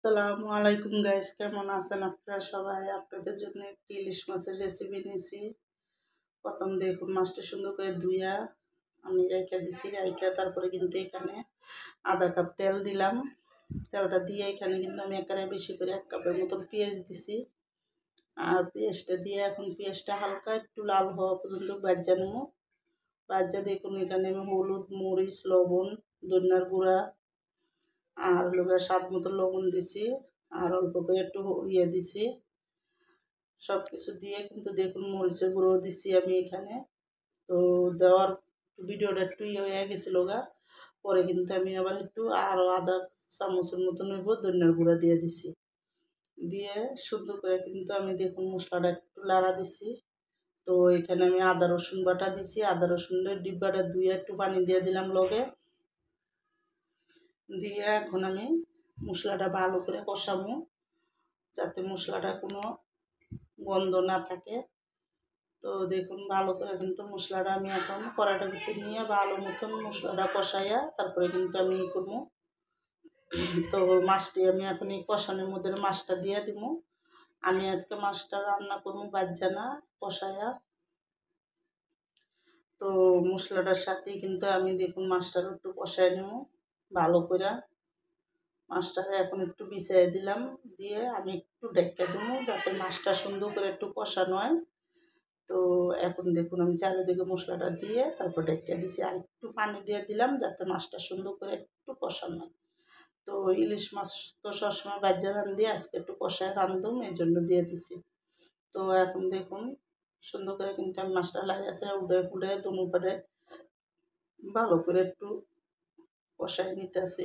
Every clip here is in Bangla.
আসসালামু আলাইকুম গাইস, কেমন আছেন আপনারা সবাই? আপনাদের জন্য একটি ইলিশ মাছের রেসিপি নিয়েছি। প্রথম দেখুন মাছটা সুন্দর করে ধুইয়া আমি রাইখা দিছি। রাইখা তারপরে কিন্তু এখানে আধা কাপ তেল দিলাম। তেলটা দিয়ে এখানে কিন্তু আমি একেবারে বেশি করে 1 কাপের মতন পেঁয়াজ দিছি। আর পেঁয়াজটা দিয়ে এখন পেঁয়াজটা হালকা একটু লাল হওয়া পর্যন্ত ভাজা নেব। ভাজা দেখুন এখানে আমি হলুদ, মরিচ, লবণ, ধনিয়ার গুঁড়া আর স্বাদ মতো লবণ দিছি। আর অল্প করে একটু দিছি। সব কিছু দিয়ে কিন্তু দেখুন মরিচের গুঁড়ো দিছি আমি এখানে। তো দেওয়ার ভিডিওটা একটু হয়ে গেছিলো পরে কিন্তু আমি আবার একটু আরও আধা চামচের মতো নেব ধনিয়ার গুঁড়া দিয়ে দিছি। দিয়ে সুন্দর করে কিন্তু আমি দেখুন মশলাটা একটু লাড়া দিছি। তো এখানে আমি আদা রসুন বাটা দিছি। আদা রসুনের ডিব্বাটা ধুয়ে একটু পানি দিয়ে দিলাম লগে। দিয়ে এখন আমি মশলাটা ভালো করে কষাবো, যাতে মশলাটা কোনো গন্ধ না থাকে। তো দেখুন ভালো করে কিন্তু মশলাটা আমি এখন কড়াইটার ভিতরে নিয়ে ভালো মতন মশলাটা কষাইয়া তারপরে কিন্তু আমি করবো। তো মাছটি আমি এখন এই কষানোর মধ্যে মাছটা দিয়ে দিব। আমি আজকে মাছটা রান্না করবো ভাজা না, কষাইয়া। তো মশলাটার সাথেই কিন্তু আমি দেখুন মাছটার একটু কষাই নেব ভালো করে। মাছটা এখন একটু বিছিয়ে দিলাম, দিয়ে আমি একটু ঢেকে দেবো যাতে মাছটা সুন্দর করে একটু কষানো হয়। তো এখন দেখুন আমি চারিদিকে মশলাটা দিয়ে তারপর ঢেকে দিছি। আর একটু পানি দিয়ে দিলাম যাতে মাছটা সুন্দর করে একটু কষানো হয়। তো ইলিশ মাছ তো সবসময় ভাজা রান্ধি, আজকে একটু কষায় রান্ধুম, এই জন্য দিয়ে দিছি। তো এখন দেখুন সুন্দর করে কিন্তু আমি মাছটা লাইড়া উড়ে ফুড়ে দমু পারে ভালো করে একটু কষায় নিতেছি।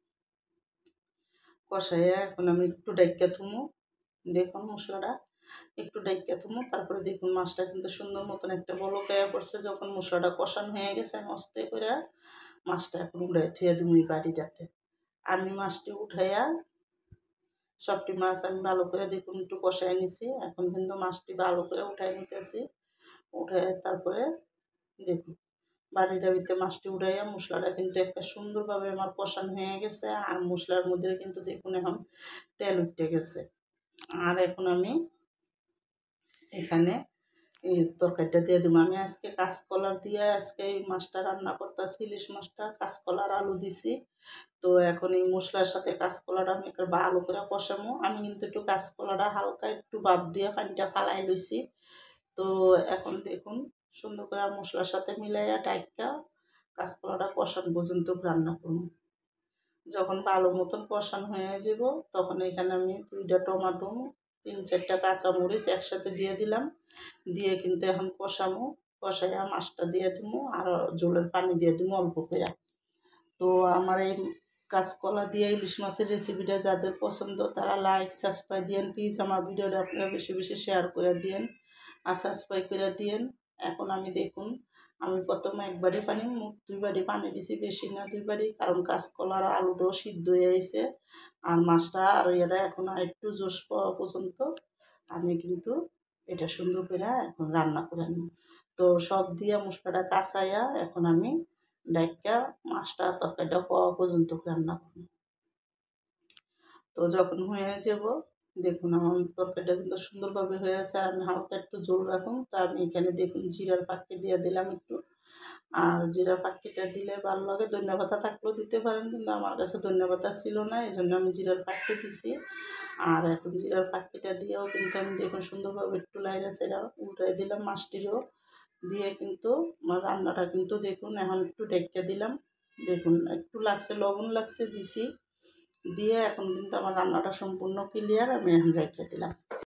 কষাইয়া এখন আমি একটু ঢেকে থুমু। দেখুন মশলাটা একটু ঢেকে থুমু। তারপরে দেখুন মাছটা কিন্তু সুন্দর মতন একটা বলক হয়ে পড়ছে। যখন মশলাটা কষানো হয়ে গেছে আমি আস্তে করে মাছটা এখন উড়াই থুয়ে দিই এই বাড়িটাতে। আমি মাছটি উঠাইয়া সবটি মাছ আমি ভালো করে দেখুন একটু কষাই নিছি। এখন কিন্তু মাছটি ভালো করে উঠাই নিতেছি। উঠাই তারপরে দেখুন বাড়িটার ভিতরে মাছটি উঠাইয়া মশলাটা কিন্তু একটা সুন্দরভাবে আমার কষানো হয়ে গেছে। আর মশলার মধ্যে কিন্তু দেখুন এখন তেল উঠে গেছে। আর এখন আমি এখানে এই তরকারিটা দিয়ে দেবো। আমি আজকে কাঁচকলা দিয়ে আজকে এই মাছটা রান্না করতেছি, ইলিশ মাছটা কাঁচকলার আলু দিছি। তো এখন এই মশলার সাথে কাঁচকলাটা আমি একটু ভালো করে কষাবো। আমি কিন্তু একটু কাঁচকলাটা হালকা একটু ভাপ দিয়ে পানিটা ফালাই লইছি। তো এখন দেখুন সুন্দর করে মশলার সাথে মিলাইয়া টাইটটা কাঁচকলাটা কষানো পর্যন্ত রান্না করবো। যখন ভালো মতন কষানো হয়ে যাব তখন এখানে আমি 2টা টমেটো, 3-4টা কাঁচামরিচ একসাথে দিয়ে দিলাম। দিয়ে কিন্তু এখন কষামো। কষাইয়া মাছটা দিয়ে দিব আর ঝোলের পানি দিয়ে দিব অল্প করে। তো আমার এই কাঁচকলা দিয়ে ইলিশ মাছের রেসিপিটা যাদের পছন্দ তারা লাইক সাবস্ক্রাইব দিয়েন প্লিজ। আমার ভিডিওটা আপনারা বেশি বেশি শেয়ার করে দিয়েন আর সাবস্ক্রাইব করে দিয়েন। এখন আমি দেখুন আমি প্রথমে 1 বাটি পানি, মোট 2 বাটি পানি দিছি, বেশি না 2 বাটি, কারণ কাঁচকলার আলুটাও সিদ্ধ হয়ে গেছে। আর মাছটা আর এটা এখন একটু জোশ পাওয়া পর্যন্ত আমি কিন্তু এটা সুন্দর করে এখন রান্না করে নিব। তো সব দিয়ে মশলাটা কাঁচাইয়া এখন আমি ডাইকা মাছটা তরকারিটা হওয়া পর্যন্ত রান্না করব। তো যখন হয়ে যাব দেখুন আমার তরকারিটা কিন্তু সুন্দরভাবে হয়ে আছে। আর আমি হালকা একটু ঝোল রাখুন। তা আমি এখানে দেখুন জিরার পাখি দিয়ে দিলাম একটু। আর জিরার পাখিটা দিলে ভালো লাগে, ধনিয়া পাতা থাকলেও দিতে পারেন, কিন্তু আমার কাছে ধনিয়া পাতা ছিল না, এই জন্য আমি জিরার পাখি দিছি। আর এখন জিরার পাখিটা দিয়েও কিন্তু আমি দেখুন সুন্দরভাবে একটু লাইরা চাইরা উল্টাই দিলাম মাছটিরও দিয়ে। কিন্তু আমার রান্নাটা কিন্তু দেখুন এখন একটু ঢেকে দিলাম। দেখুন একটু লাগছে, লবণ লাগছে দিছি। দিয়ে এখন কিন্তু আমার রান্নাটা সম্পূর্ণ ক্লিয়ার, আমি এখন রেখে দিলাম।